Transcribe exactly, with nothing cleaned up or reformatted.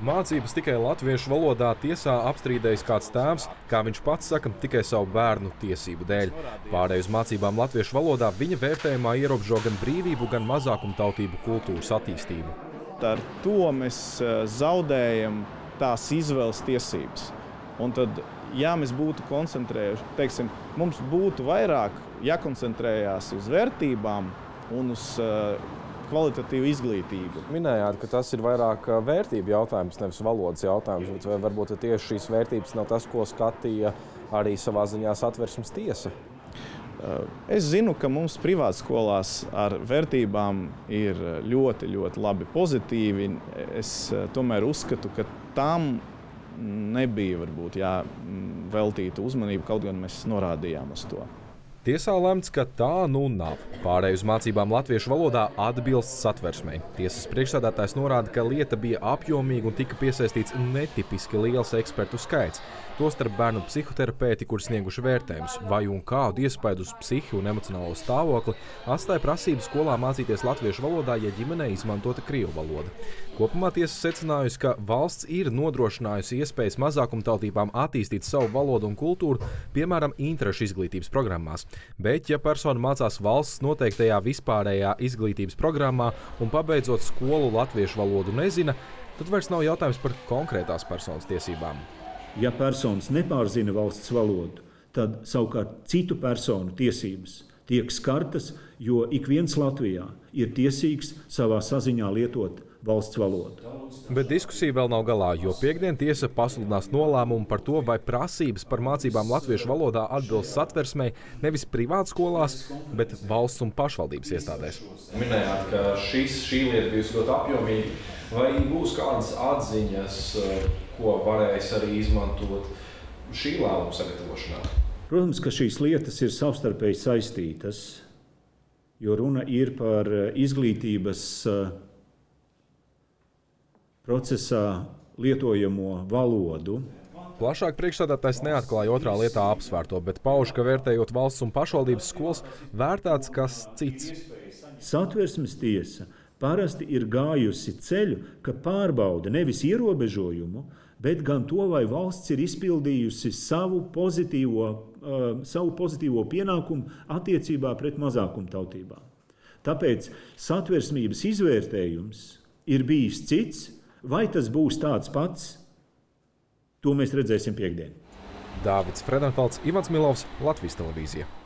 Mācības tikai latviešu valodā tiesā apstrīdējis kāds tēvs, kā viņš pats saka, tikai savu bērnu tiesību dēļ. Pārēj uz mācībām latviešu valodā viņa vērtējumā ierobežo gan brīvību, gan mazākumtautību kultūras attīstību. Ar to mēs zaudējam tās izvēles tiesības. Un tad, ja mēs būtu koncentrējuši, teiksim, mums būtu vairāk jākoncentrējās uz vērtībām un uz kvalitatīvu izglītību. Minējāt, ka tas ir vairāk vērtību jautājums, nevis valodas jautājums, bet vai varbūt tieši šīs vērtības nav tas, ko skatīja arī savā ziņā Satversmes tiesa? Es zinu, ka mums privātskolās ar vērtībām ir ļoti, ļoti labi pozitīvi. Es tomēr uzskatu, ka tam nebija varbūt jāveltīta uzmanība, kaut gan mēs norādījām uz to. Tiesā lemts, ka tā nu nav. Pārēj uz mācībām latviešu valodā atbilst Satversmei. Tiesas priekšsēdētājs norāda, ka lieta bija apjomīga un tika piesaistīts netipiski liels ekspertu skaits. Tostarp bērnu psihoterapeiti, kur snieguši vērtējumus, vai un kādu iespaidu uz psihi un emocionālo stāvokli atstāja prasību skolā mācīties latviešu valodā, ja ģimenē izmantota krievu valoda. Kopumā tiesa secinājusi, ka valsts ir nodrošinājusi iespējas mazākumtautībām attīstīt savu valodu un kultūru, piemēram, interešu izglītības programmās. Bet, ja persona mācās valsts noteiktajā vispārējā izglītības programmā un pabeidzot skolu latviešu valodu nezina, tad vairs nav jautājums par konkrētās personas tiesībām. Ja personas nepārzina valsts valodu, tad savukārt citu personu tiesības tiek skartas, jo ik viens Latvijā ir tiesīgs savā saziņā lietot valsts valodu. Bet diskusija vēl nav galā, jo piekdien tiesa pasludinās nolēmumu par to, vai prasības par mācībām latviešu valodā atbilst Satversmei nevis privātskolās, bet valsts un pašvaldības iestādēs. Minējāt, ka šis, šī lieta bijusi ļoti apjomīga. Vai būs kādas atziņas, ko varēs arī izmantot šī lēmuma sagatavošanā? Protams, ka šīs lietas ir savstarpēji saistītas, jo runa ir par izglītības procesā lietojamo valodu. Plašāk priekšsēdētājs neatklāja otrā lietā apsvērto, bet pauž, ka vērtējot valsts un pašvaldības skolas, vērtēts kas cits. Satversmes tiesa parasti ir gājusi ceļu, ka pārbauda nevis ierobežojumu, bet gan to, vai valsts ir izpildījusi savu pozitīvo, uh, savu pozitīvo pienākumu attiecībā pret mazākumtautībām. Tāpēc satversmības izvērtējums ir bijis cits. Vai tas būs tāds pats, to mēs redzēsim piekdien. Dāvids Fredenfelds, Ivans Milovs, Latvijas televīzija.